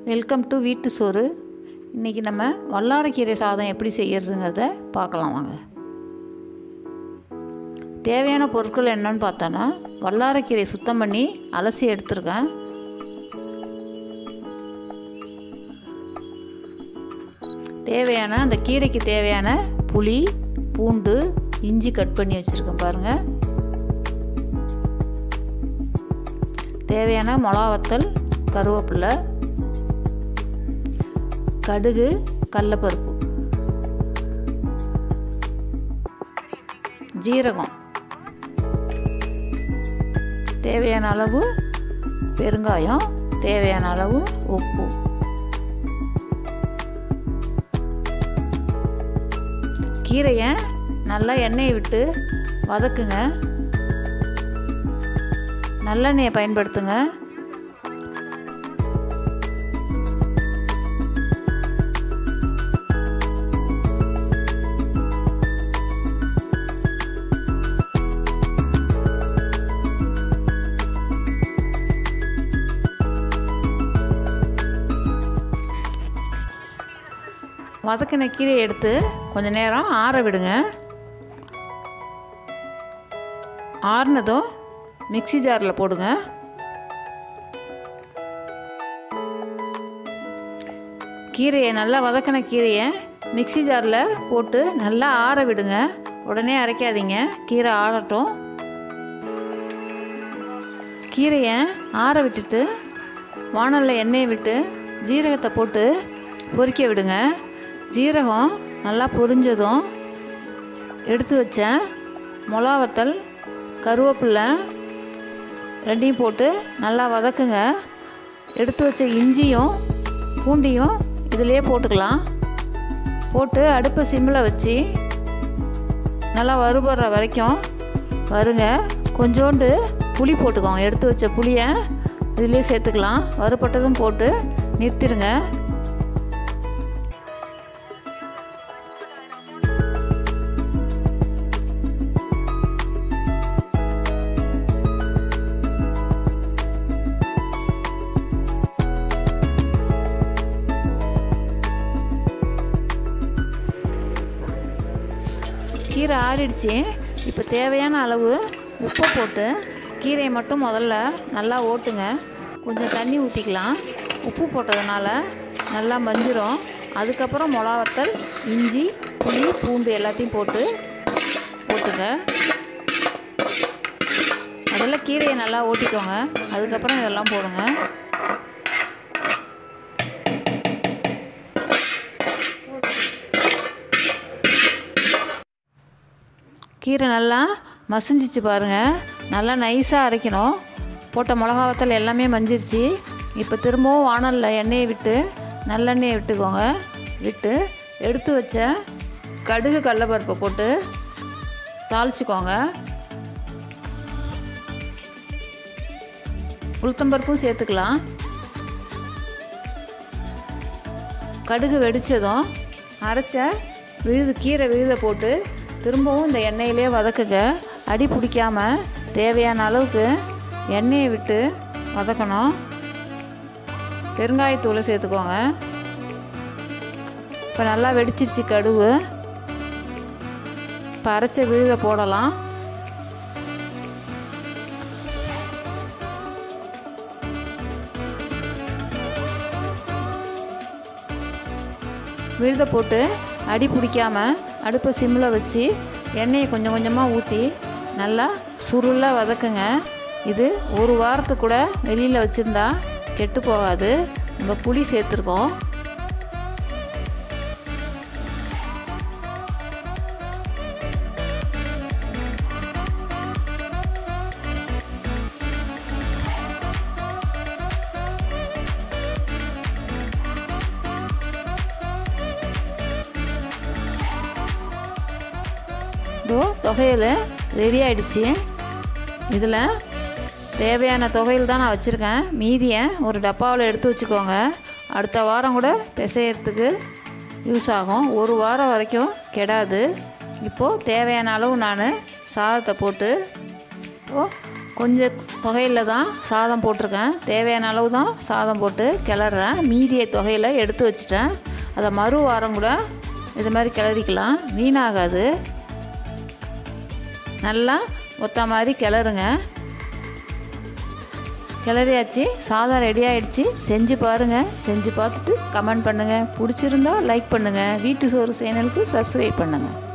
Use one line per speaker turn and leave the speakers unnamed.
Welcome to வீட்டு சோறு. இன்றைக்கி நம்ம வல்லாரைக்கீரை சாதம் எப்படி செய்கிறதுங்கிறத பார்க்கலாம் வாங்க. தேவையான பொருட்கள் என்னன்னு பார்த்தோன்னா, வல்லாரைக்கீரை சுத்தம் பண்ணி அலசி எடுத்துருக்கேன். தேவையான அந்த கீரைக்கு தேவையான புளி, பூண்டு, இஞ்சி கட் பண்ணி வச்சுருக்கேன் பாருங்கள். தேவையான மிளகா வத்தல், கருவேப்பிலை, கடுகு, கடலைப்பருப்பு, ஜீரகம், தேவையான அளவு பெருங்காயம், தேவையான அளவு உப்பு. கீரையை நல்லா எண்ணெயை விட்டு வதக்குங்க. நல்லெண்ணெயை பயன்படுத்துங்க. வதக்கின கீரையை எடுத்து கொஞ்சம் நேரம் ஆற விடுங்க. ஆறுனதும் மிக்ஸி ஜாரில் போடுங்க. கீரையை நல்லா வதக்கின கீரையை மிக்ஸி ஜாரில் போட்டு நல்லா ஆற விடுங்க. உடனே அரைக்காதீங்க, கீரை ஆறட்டும். கீரையை ஆற விட்டுட்டு வாணலில் எண்ணெயை விட்டு ஜீரகத்தை போட்டு பொரிக்க விடுங்க. ஜீரகம் நல்லா பொரிஞ்சதும் எடுத்து வச்ச மிளகா வத்தல், கருவேப்பிலை ரெண்டையும் போட்டு நல்லா வதக்குங்க. எடுத்து வச்ச இஞ்சியும் பூண்டையும் இதிலே போட்டுக்கலாம். போட்டு அடுப்பை சிம்மில் வச்சு நல்லா வறுபடுற வரைக்கும் வருங்க. கொஞ்சோண்டு புளி போட்டுக்கோங்க. எடுத்து வச்ச புளியை இதிலே சேர்த்துக்கலாம். வறுபட்டதும் போட்டு நிறுத்திடுங்க. கீரை ஆறிடுச்சு. இப்போ தேவையான அளவு உப்பை போட்டு கீரையை மட்டும் முதல்ல நல்லா ஓட்டுங்க. கொஞ்சம் தண்ணி ஊற்றிக்கலாம். உப்பு போட்டதுனால நல்லா மஞ்சிரும். அதுக்கப்புறம் மிளகா வத்தல், இஞ்சி, புளி, பூண்டு எல்லாத்தையும் போட்டுங்க. அதெல்லாம் கீரையை நல்லா ஓட்டிக்கோங்க. அதுக்கப்புறம் இதெல்லாம் போடுங்க. கீரை நல்லா மசிஞ்சிச்சு பாருங்கள். நல்லா நைஸாக அரைக்கணும். போட்ட மிளகா வத்தல் எல்லாமே மஞ்சிருச்சு. இப்போ திரும்பவும் வாணலில் எண்ணெயை விட்டு நல்லெண்ணெயை விட்டுக்கோங்க. விட்டு எடுத்து வச்ச கடுகு, கடலைப்பருப்பை போட்டு தாளிச்சிக்கோங்க. உளுத்தம்பருப்பும் சேர்த்துக்கலாம். கடுகு வெடித்ததும் அரைச்ச கீரை விழுதை போட்டு திரும்பவும் இந்த எண்ணெயிலே வதக்குங்க. அடி பிடிக்காமல் தேவையான அளவுக்கு எண்ணெயை விட்டு வதக்கணும். பெருங்காயத்தூளை சேர்த்துக்கோங்க. இப்போ நல்லா வெடிச்சிருச்சு கடுகு. இப்போ அரைச்ச விழுதை போடலாம். விழுதை போட்டு அடி பிடிக்காமல் அடுப்பை சிம்மில் வச்சு எண்ணெயை கொஞ்சம் கொஞ்சமாக ஊற்றி நல்லா சுருளாக வதக்குங்க. இது ஒரு வாரத்துக்கு கூட வெளியில் வச்சுருந்தா கெட்டு போகாது. நம்ம புளி சேர்த்துருக்கோம். தொகையில் ரெடி ஆகிடுச்சு. இதில் தேவையான தொகையில் தான் நான் வச்சுருக்கேன். மீதியை ஒரு டப்பாவில் எடுத்து வச்சுக்கோங்க. அடுத்த வாரம் கூட பிசையறதுக்கு யூஸ் ஆகும். ஒரு வாரம் வரைக்கும் கெடாது. இப்போது தேவையான அளவு நான் சாதத்தை போட்டு கொஞ்சம் தொகையில் தான் சாதம் போட்டிருக்கேன். தேவையான அளவு தான் சாதம் போட்டு கிளறேன். மீதியை தொகையில் எடுத்து வச்சுட்டேன். அதை மறு வாரம் கூட இது மாதிரி கிளறிக்கலாம், வீணாகாது. நல்லா ஒத்த மாதிரி கிளறுங்க. கிளறியாச்சு, சாதம் ரெடி ஆகிடுச்சு. செஞ்சு பாருங்கள். செஞ்சு பார்த்துட்டு கமெண்ட் பண்ணுங்கள். பிடிச்சிருந்தா லைக் பண்ணுங்கள். வீட்டு சோறு சேனலுக்கு சப்ஸ்கிரைப் பண்ணுங்கள்.